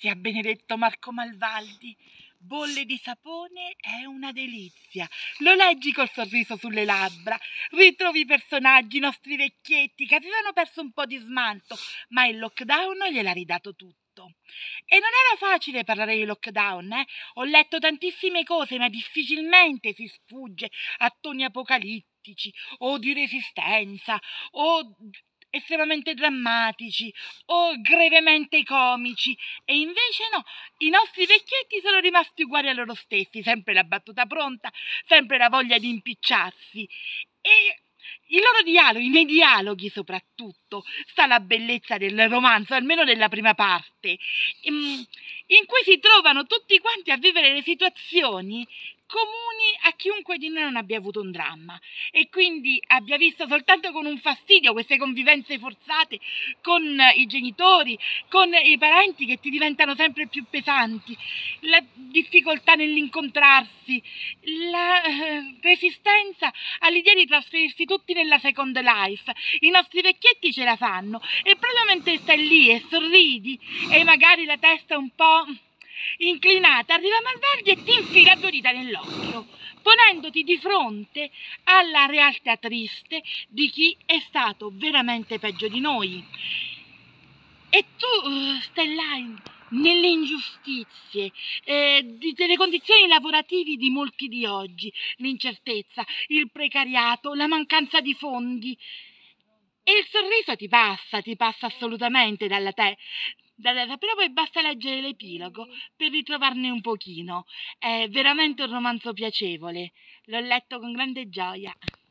delizia, benedetto Marco Malvaldi. Bolle di sapone è una delizia. Lo leggi col sorriso sulle labbra, ritrovi i personaggi, i nostri vecchietti che avevano perso un po' di smalto, ma il lockdown gliel'ha ridato tutto. E non era facile parlare di lockdown, eh? Ho letto tantissime cose, ma difficilmente si sfugge a toni apocalittici o di resistenza o estremamente drammatici o gravemente comici. E invece no, i nostri vecchietti sono rimasti uguali a loro stessi, sempre la battuta pronta, sempre la voglia di impicciarsi. E i loro dialoghi, nei dialoghi soprattutto, sta la bellezza del romanzo, almeno nella prima parte, in cui si trovano tutti quanti a vivere le situazioni comuni a chiunque di noi non abbia avuto un dramma e quindi abbia visto soltanto con un fastidio queste convivenze forzate con i genitori, con i parenti che ti diventano sempre più pesanti, la difficoltà nell'incontrarsi, la resistenza all'idea di trasferirsi tutti nella second life. I nostri vecchietti ce la fanno e proprio mentre stai lì e sorridi e magari la testa un po' inclinata, arriva Malvaldi e ti infila 2 dita nell'occhio, ponendoti di fronte alla realtà triste di chi è stato veramente peggio di noi. E tu stai là nelle ingiustizie, delle condizioni lavorative di molti di oggi, l'incertezza, il precariato, la mancanza di fondi. E il sorriso ti passa assolutamente però poi basta leggere l'epilogo per ritrovarne un pochino. È veramente un romanzo piacevole. L'ho letto con grande gioia.